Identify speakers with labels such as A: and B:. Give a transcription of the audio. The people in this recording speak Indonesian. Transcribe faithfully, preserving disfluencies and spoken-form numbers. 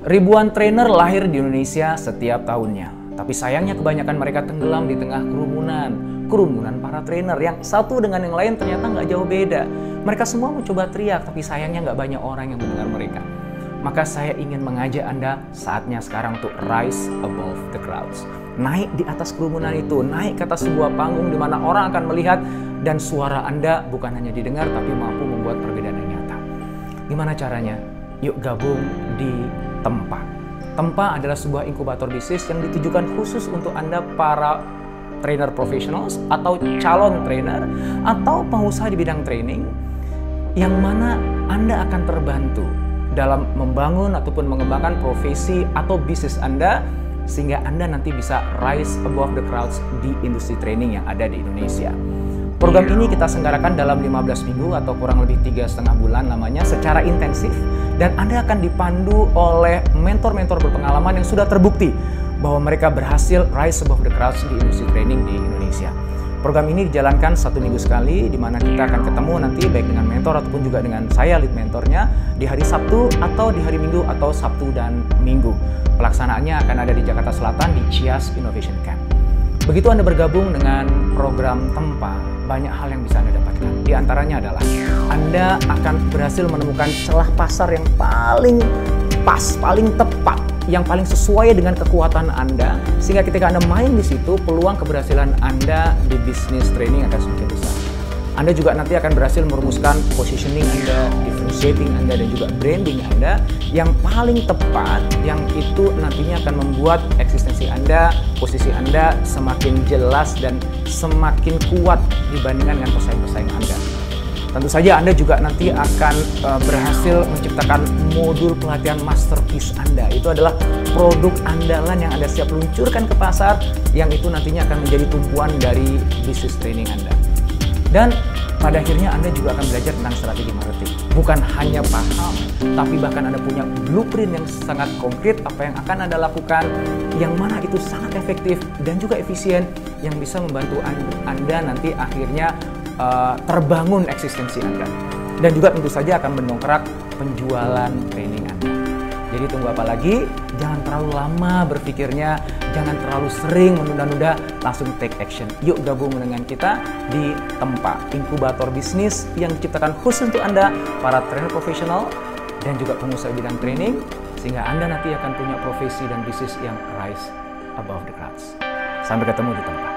A: Ribuan trainer lahir di Indonesia setiap tahunnya. Tapi sayangnya kebanyakan mereka tenggelam di tengah kerumunan. Kerumunan para trainer yang satu dengan yang lain ternyata nggak jauh beda. Mereka semua mencoba teriak, tapi sayangnya nggak banyak orang yang mendengar mereka. Maka saya ingin mengajak Anda saatnya sekarang untuk rise above the crowds. Naik di atas kerumunan itu, naik ke atas sebuah panggung di mana orang akan melihat dan suara Anda bukan hanya didengar tapi mampu membuat perbedaan yang nyata. Gimana caranya? Yuk gabung di Tempa. Tempa adalah sebuah inkubator bisnis yang ditujukan khusus untuk Anda para trainer profesionals atau calon trainer atau pengusaha di bidang training yang mana Anda akan terbantu dalam membangun ataupun mengembangkan profesi atau bisnis Anda sehingga Anda nanti bisa rise above the crowds di industri training yang ada di Indonesia. Program ini kita selenggarakan dalam lima belas minggu atau kurang lebih tiga setengah bulan lamanya secara intensif, dan Anda akan dipandu oleh mentor-mentor berpengalaman yang sudah terbukti bahwa mereka berhasil rise above the crowds di industri training di Indonesia. Program ini dijalankan satu minggu sekali, di mana kita akan ketemu nanti baik dengan mentor ataupun juga dengan saya lead mentornya di hari Sabtu atau di hari Minggu atau Sabtu dan Minggu. Pelaksanaannya akan ada di Jakarta Selatan di Cias Innovation Camp. Begitu Anda bergabung dengan program Tempa, banyak hal yang bisa Anda dapatkan. Di antaranya adalah Anda akan berhasil menemukan celah pasar yang paling pas, paling tepat, yang paling sesuai dengan kekuatan Anda, sehingga ketika Anda main di situ, peluang keberhasilan Anda di bisnis training akan semakin besar. Anda juga nanti akan berhasil merumuskan positioning Anda, differentiating Anda, dan juga branding Anda yang paling tepat, yang itu nantinya akan membuat eksistensi Anda, posisi Anda semakin jelas dan semakin kuat dibandingkan dengan pesaing-pesaing Anda. Tentu saja Anda juga nanti akan uh, berhasil menciptakan modul pelatihan masterpiece Anda. Itu adalah produk andalan yang Anda siap luncurkan ke pasar, yang itu nantinya akan menjadi tumpuan dari bisnis training Anda. Dan pada akhirnya Anda juga akan belajar tentang strategi marketing. Bukan hanya paham, tapi bahkan Anda punya blueprint yang sangat konkret apa yang akan Anda lakukan, yang mana itu sangat efektif dan juga efisien, yang bisa membantu Anda nanti akhirnya uh, terbangun eksistensi Anda. Dan juga tentu saja akan mendongkrak penjualan training Anda. Jadi tunggu apa lagi? Jangan terlalu lama berpikirnya, jangan terlalu sering menunda-nunda, langsung take action. Yuk gabung dengan kita di Tempa, inkubator bisnis yang diciptakan khusus untuk Anda, para trainer profesional dan juga pengusaha bidang training, sehingga Anda nanti akan punya profesi dan bisnis yang rise above the crowds. Sampai ketemu di Tempa.